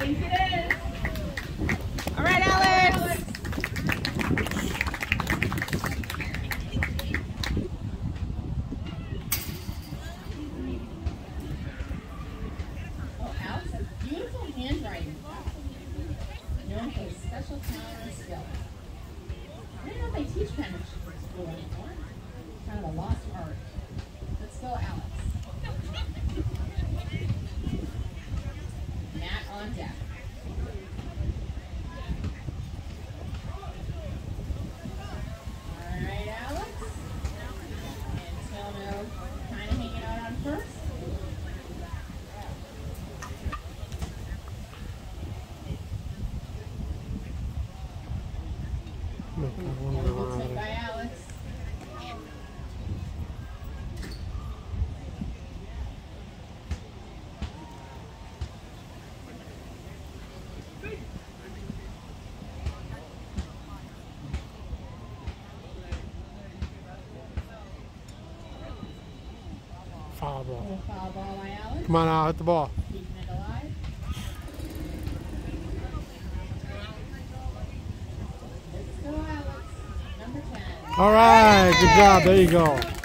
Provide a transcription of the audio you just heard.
think it is. All right, Alex. Oh, Alex has beautiful handwriting. Known for his special talent and skill. I don't know if they teach penmanship in school anymore. Kind of a lost art. Let's go, Alex. Matt on deck. All right, Alex. Antonio kind of hanging out on first. Wonderful take by Alex. Foul ball. Foul ball by Alex. Come on out, hit the ball. Keeping it alive. Let's go, Alex. Number 10. All right, good job. There you go.